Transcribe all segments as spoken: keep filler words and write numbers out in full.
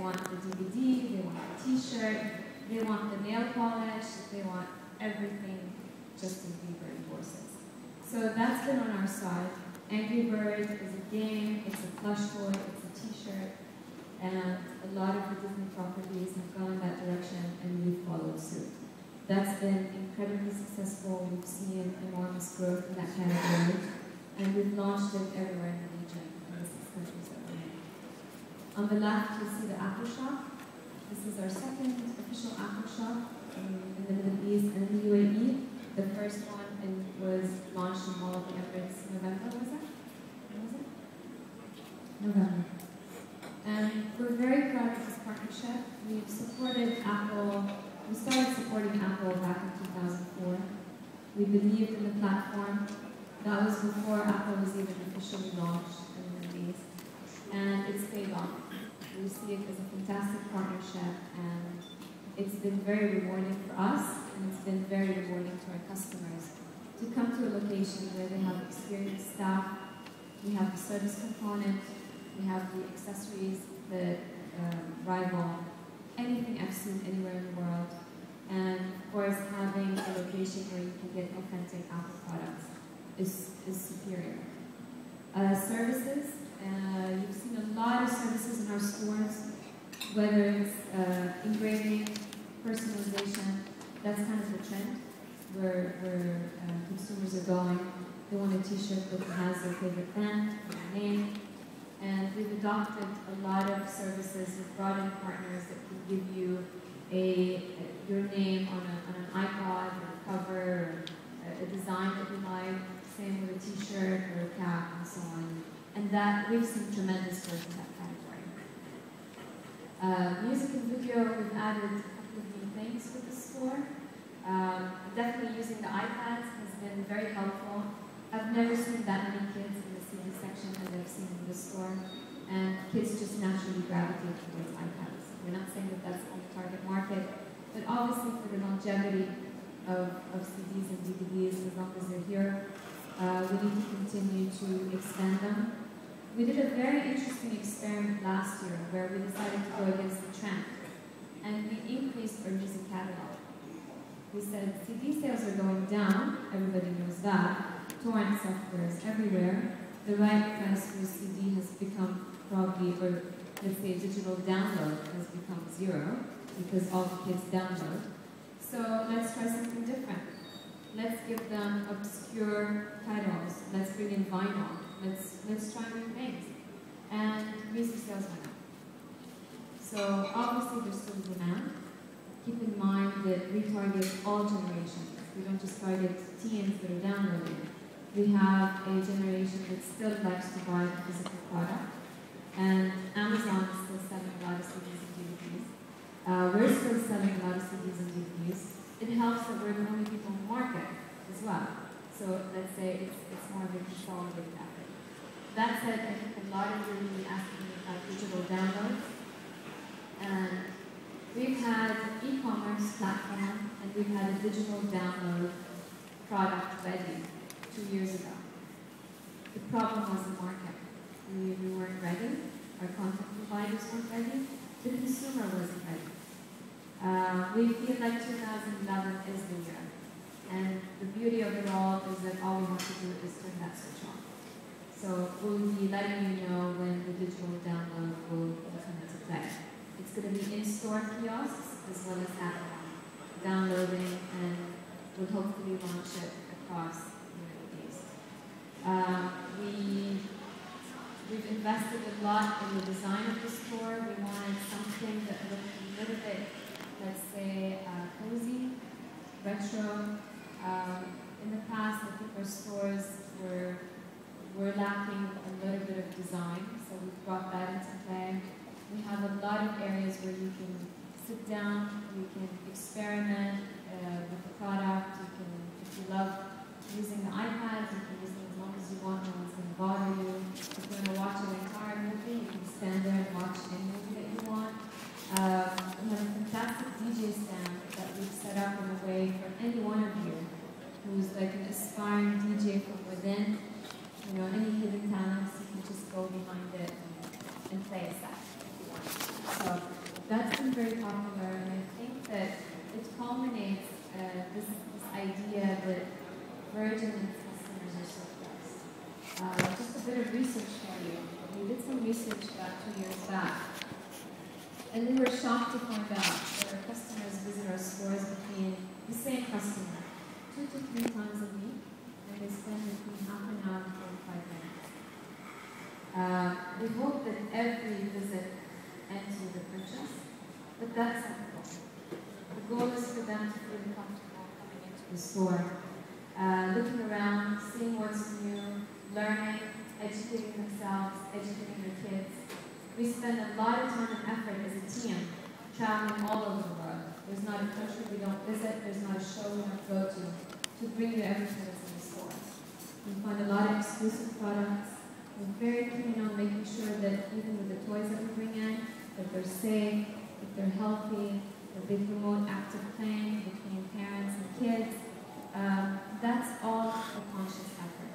want the D V D, they want the t-shirt, they want the nail polish, they want everything Justin Bieber endorses. So that's been on our side. Angry Bird is a game, it's a plush toy, it's a t-shirt, and a lot of the Disney properties have gone in that direction and we've followed suit. That's been incredibly successful. We've seen enormous growth in that category, and we've launched it everywhere in the region, in the six countries that we're in. On the left, you see the Apple Shop. This is our second official Apple Shop um, in the Middle East and in the U A E. The first one in, was launched in Mall of the Emirates in November, was it? When was it? November. And we're very proud of this partnership. We've supported Apple, we started supporting Apple back in two thousand four. We believed in the platform. That was before Apple was even officially launched in the Middle East. And it's paid off. We see it as a fantastic partnership, and it's been very rewarding for us, and it's been very rewarding to our customers to come to a location where they have experienced staff, we have the service component, we have the accessories that um, rival anything I've seen anywhere in the world, and of course having a location where you can get authentic Apple products is, is superior. Uh, services, uh, you've seen a lot of services in our stores, whether it's uh, engraving, personalization, that's kind of the trend where, where uh, consumers are going. They want a t-shirt that has their favorite band, their name, and we've adopted a lot of services. We've brought in partners that can give you a, a your name on, a, on an iPod or a cover, or a, a design that you like, same with a t-shirt or a cap and so on. And that, we've seen tremendous growth in that category. Uh, music and video, we've added a couple of new things for the store. Um, definitely using the iPads has been very helpful. I've never seen that many kids in the C D section as I've seen in the store, and kids just naturally gravitate towards iPads. We're not saying that that's on the target market, but obviously for the longevity of, of C Ds and D V Ds, as long as they're here, uh, we need to continue to expand them. We did a very interesting experiment last year where we decided to go against the trend, and we increased our music catalog. We said C D sales are going down, everybody knows that. Torrent software is everywhere. The right price for a C D has become probably, or let's say digital download has become zero because all the kids download. So let's try something different. Let's give them obscure titles. Let's bring in vinyl. Let's, let's try new things. And music sales went up. So obviously there's still demand. Keep in mind that we target all generations. We don't just target teens that are downloading. We have a generation that still likes to buy the physical product. And Amazon is still selling a lot of C Ds and D V Ds. Uh, we're still selling a lot of C Ds and D V Ds. It helps that we're the only people in the market as well. So let's say it's, it's more of a consolidated effort. That said, I think a lot of you are really asking me about digital downloads. And we've had an e-commerce platform, and we've had a digital download product ready two years ago. The problem was the market. We, we weren't ready. Our content providers weren't ready. The consumer wasn't ready. Uh, we feel like two thousand eleven is the year. And the beauty of it all is that all we have to do is turn that switch on. So we'll be letting you know when the digital download will, will come into play. It's going to be in-store kiosks as well as at home, downloading, and we'll hopefully launch it across the Middle East. Uh, we, we've invested a lot in the design of the store. We wanted something that looked a little bit, let's say, uh, cozy, retro. Um, in the past, I think our stores were, were lacking a little bit of design, so we've brought that into play. We have a lot of areas where you can sit down, you can experiment uh, with the product, you can, if you love using the iPad, you can use it as long as you want, no one's going to bother you. If you want to watch an entire movie, you can stand there and watch any movie that you want. Uh, we have a fantastic D J stand that we've set up in a way for any one of you who's like an aspiring D J from within. You know, any hidden talents, you can just go behind it and, and play a set if you want. So very popular, and I think that it culminates uh, this, this idea that Virgin and its customers are so blessed. Uh, just a bit of research for you. We did some research about two years back, and we were shocked to find out that our customers visit our stores between the same customer two to three times a week, and they spend between half an hour and forty-five minutes. Uh, we hope that every visit ends with a purchase, but that's not the goal. The goal is for them to feel comfortable coming into the store, uh, looking around, seeing what's new, learning, educating themselves, educating their kids. We spend a lot of time and effort as a team traveling all over the world. There's not a country we don't visit, there's not a show we don't go to, to bring you everything that's in the store. We find a lot of exclusive products. We're very keen on making sure that even with the toys that we bring in, that they're safe, that they're healthy, that they promote active playing between parents and kids. Um, that's all a conscious effort.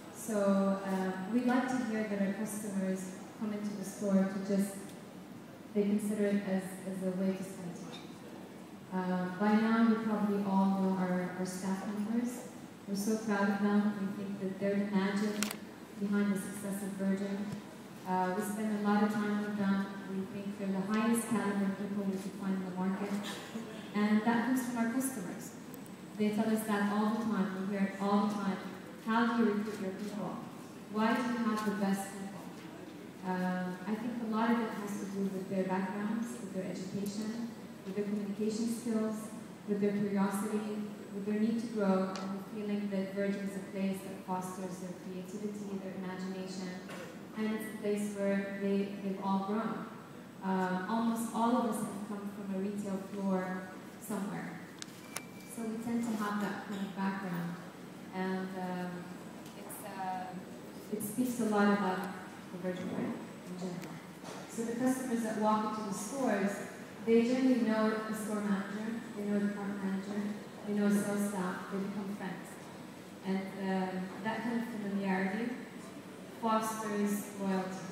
So um, we like to hear that our customers come into the store to just, they consider it as, as a way to spend time. Uh, by now, you probably all know our, our staff members. We're so proud of them. We think that they're the magic behind the success of Virgin. Uh, we spend a lot of time with them. We think they're the highest caliber people we could find in the market. And that comes from our customers. They tell us that all the time. We hear it all the time. How do you recruit your people? Why do you have the best people? Uh, I think a lot of it has to do with their backgrounds, with their education, with their communication skills, with their curiosity, with their need to grow, and the feeling that Virgin is a place that fosters their creativity, their imagination, and it's a place where they, they've all grown. Uh, almost all of us have come from a retail floor somewhere. So we tend to have that kind of background. And um, it's, uh, it speaks a lot about the Virgin brand in general. So the customers that walk into the stores, they generally know the store manager, they know the department manager, they know sales staff, they become friends. And um, that kind of familiarity fosters loyalty.